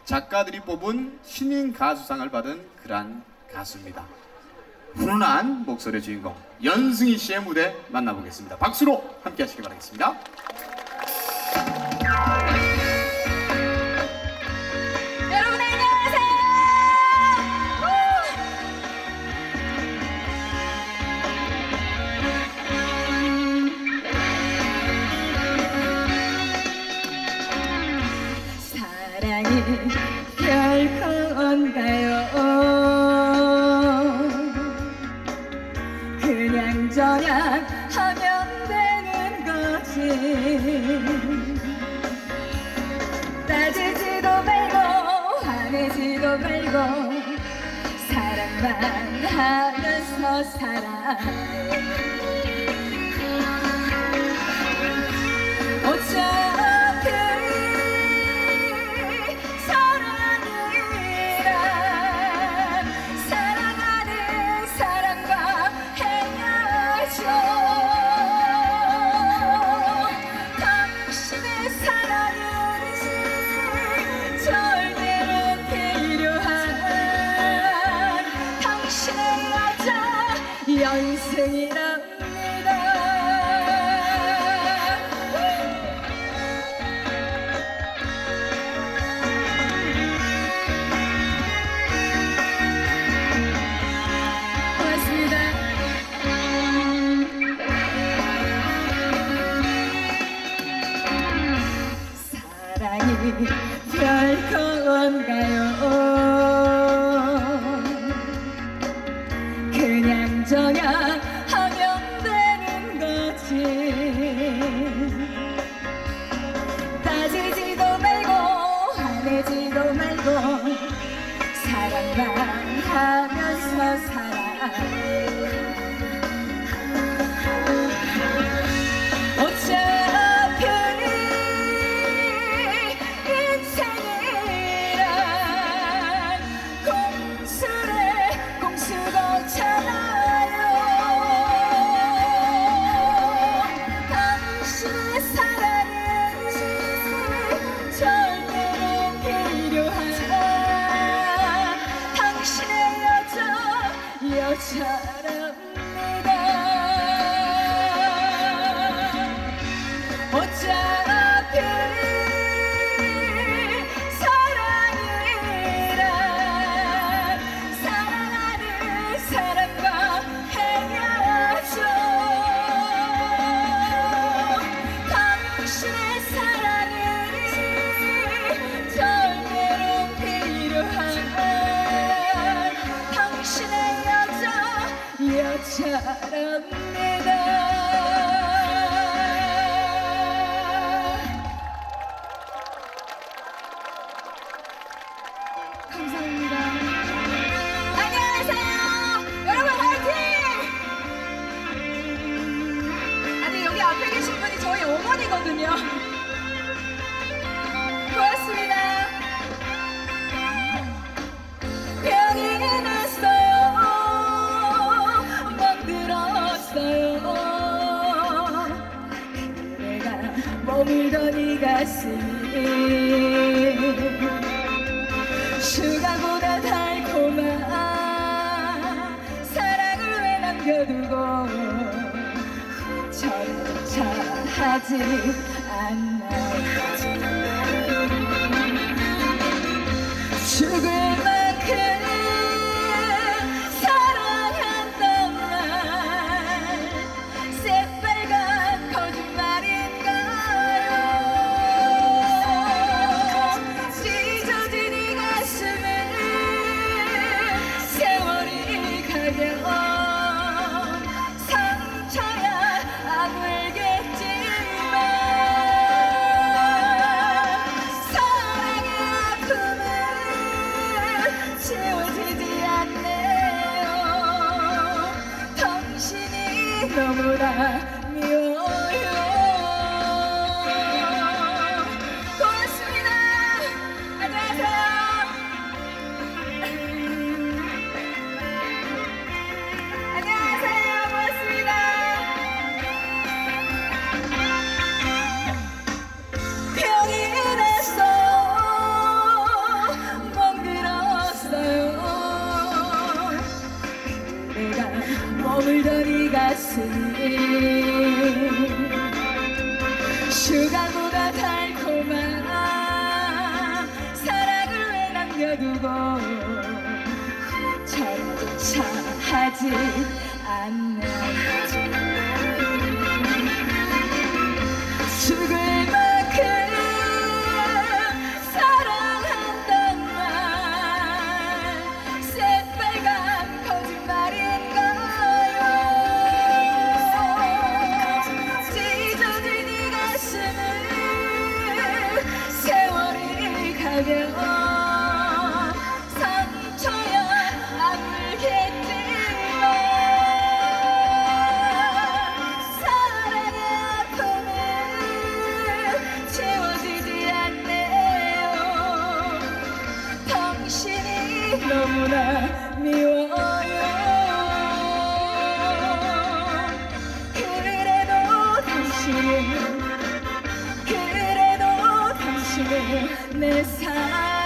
작가들이 뽑은 신인 가수상을 받은 그런 가수입니다. 훈훈한 목소리의 주인공 연승희 씨의 무대 만나보겠습니다. 박수로 함께 하시기 바라겠습니다. 여러분 안녕하세요. 사랑이 별건가요? 그냥저냥 하면 되는 거지. 따지지도 말고 화내지도 말고 사랑만 하면서 살아. 어차피 사랑이란 사랑하는 사람과 해야죠. 당신의 사랑은 절대로 필요한 당신의 여자 연승이랍니다. 고맙습니다. 사랑이 별건가요? 그냥저냥 하면 되는 거지. 따지지도 말고 화내지도 말고 사랑만 하면서 살아. 어차피 인생이란 공수거잖아요. 당신의 사랑은 절대로 필요한 당신의 여자랍니다. 어차피 사랑이란 사랑하는 사람과 해야죠. 당신의 사랑은 절대로 필요한 당신의 여자랍니다. 감사합니다. 안녕하세요. 여러분 화이팅! 아니 여기 앞에 계신 분이 저희 어머니거든요. 고맙습니다. 병이 났어요. 멍들었어요. 그대가 머물던 이 가슴이 슈가보다 달콤한 사랑을 왜 남겨두고 저조차 하지 않나요? 죽을 만큼 사랑한단 말 새빨간 거짓말인가요? 찢어진 이 가슴에 세월이 가면 상처야 아물겠지만 사랑의 아픔은 지워지 잘조차 하지 않나요. 죽을 만큼 사랑한단 말 새빨간 거짓말인가요. 찢어진 이 가슴을 세월이 가면 상처야 아물겠지만 사랑의 아픔은 채워지지 않네요. 당신이 너무나 미워요. 그래도 당신은 내 사랑.